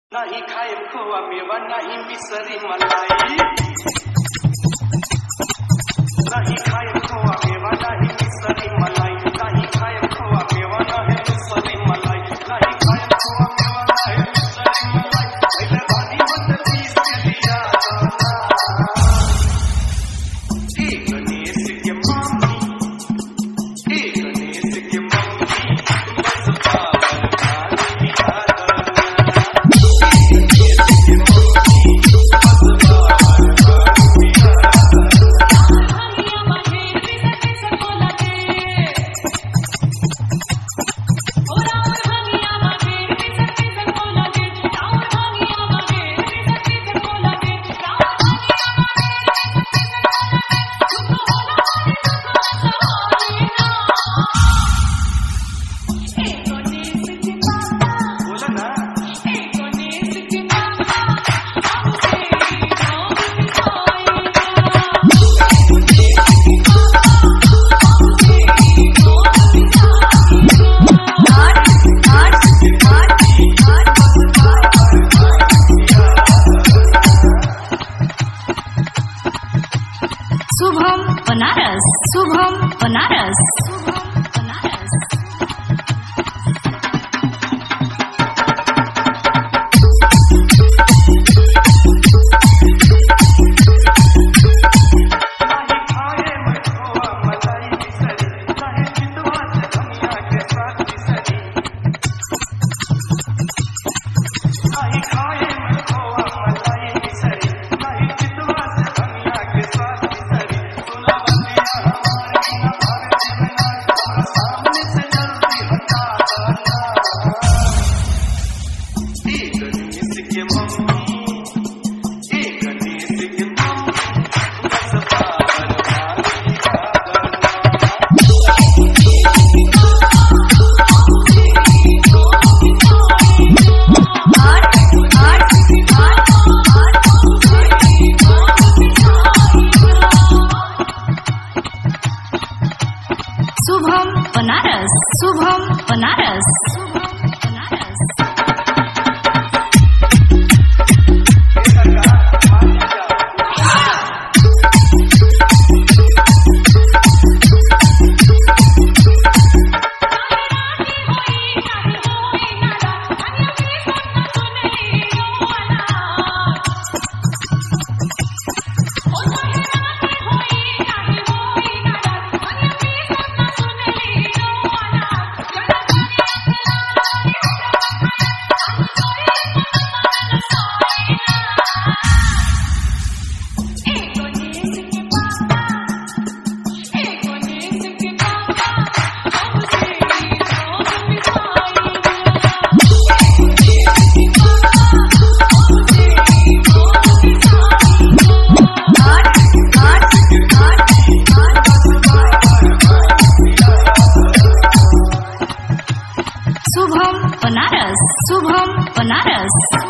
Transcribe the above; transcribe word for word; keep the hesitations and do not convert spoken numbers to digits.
नहीं खाए खोआ मेवा नहीं मिसरी मलाई, नहीं खाए खोआ मेवा नहीं मिसरी मलाई, नहीं खाए खोआ मेवा नहीं मिसरी मलाई, नहीं खाए खोआ मेवा नहीं मिसरी मलाई, पहले भारी मत पीस के दिया जाना। ए गणेश के मम्मी, ए गणेश के मम्मी बस पावर खाली दिया शुभम बनारस, शुभम बनारस, शुभम बनारस। शुभम बनारस, शुभम बनारस, शुभम बनारस। शुभम बनारस, शुभम बनारस।